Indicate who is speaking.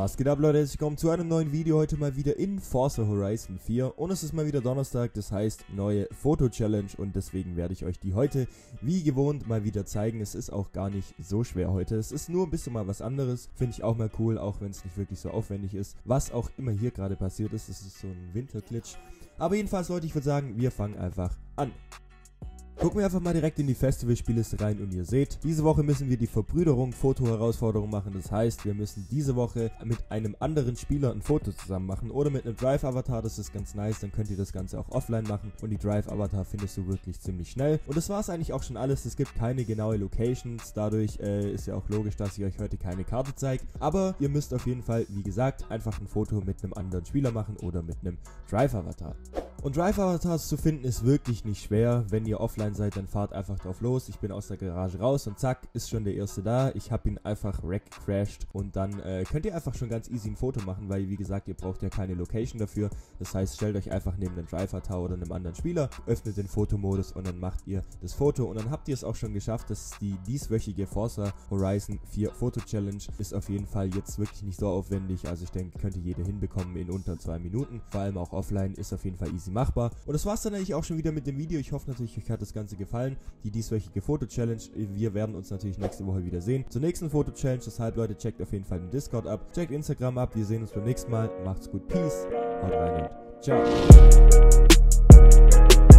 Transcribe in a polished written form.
Speaker 1: Was geht ab, Leute? Herzlich willkommen zu einem neuen Video, heute mal wieder in Forza Horizon 4 und es ist mal wieder Donnerstag, das heißt neue Foto-Challenge und deswegen werde ich euch die heute wie gewohnt mal wieder zeigen. Es ist auch gar nicht so schwer heute, es ist nur ein bisschen mal was anderes, finde ich auch mal cool, auch wenn es nicht wirklich so aufwendig ist. Was auch immer hier gerade passiert ist, das ist so ein Winterglitch. Aber jedenfalls, Leute, ich würde sagen, wir fangen einfach an. Gucken wir einfach mal direkt in die Festivalspielliste rein und ihr seht, diese Woche müssen wir die Verbrüderung Foto-Herausforderung machen. Das heißt, wir müssen diese Woche mit einem anderen Spieler ein Foto zusammen machen oder mit einem Drive-Avatar, das ist ganz nice, dann könnt ihr das Ganze auch offline machen und die Drive-Avatar findest du wirklich ziemlich schnell. Und das war es eigentlich auch schon alles, es gibt keine genaue Locations, dadurch ist ja auch logisch, dass ich euch heute keine Karte zeige. Aber ihr müsst auf jeden Fall, wie gesagt, einfach ein Foto mit einem anderen Spieler machen oder mit einem Drive-Avatar. Und Drive-Avatars zu finden ist wirklich nicht schwer. Wenn ihr offline seid, dann fahrt einfach drauf los. Ich bin aus der Garage raus und zack, ist schon der erste da. Ich habe ihn einfach wreckcrashed und dann könnt ihr einfach schon ganz easy ein Foto machen, weil wie gesagt, ihr braucht ja keine Location dafür. Das heißt, stellt euch einfach neben den Drive-Avatar oder einem anderen Spieler, öffnet den Fotomodus und dann macht ihr das Foto. Und dann habt ihr es auch schon geschafft, dass die dieswöchige Forza Horizon 4 Foto-Challenge ist auf jeden Fall jetzt wirklich nicht so aufwendig. Also ich denke, könnte jeder hinbekommen in unter 2 Minuten. Vor allem auch offline ist auf jeden Fall easy machbar. Und das war's dann eigentlich auch schon wieder mit dem Video. Ich hoffe natürlich, euch hat das Ganze gefallen. Die dieswöchige Foto-Challenge. Wir werden uns natürlich nächste Woche wieder sehen. Zur nächsten Foto-Challenge. Deshalb, Leute, checkt auf jeden Fall den Discord ab. Checkt Instagram ab. Wir sehen uns beim nächsten Mal. Macht's gut. Peace. Haut rein und ciao.